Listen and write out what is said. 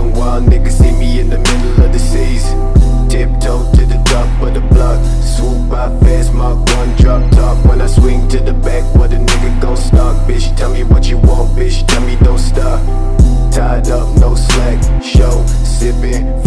young wild nigga see me in the middle of the season. Tiptoe to the top of the block, swoop by fast, Mark 1 drop top. When I swing to the back, what a nigga gon' stop? Bitch, tell me what you want, bitch, tell me don't stop. Tied up, no slack, show, sippin',